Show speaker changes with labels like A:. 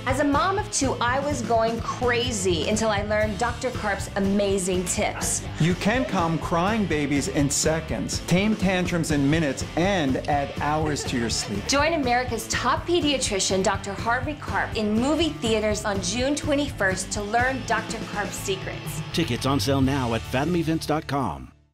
A: As a mom of two, I was going crazy until I learned Dr. Karp's amazing tips.
B: You can calm crying babies in seconds, tame tantrums in minutes, and add hours to your sleep.
A: Join America's top pediatrician, Dr. Harvey Karp, in movie theaters on June 21st to learn Dr. Karp's secrets.
C: Tickets on sale now at fathomevents.com.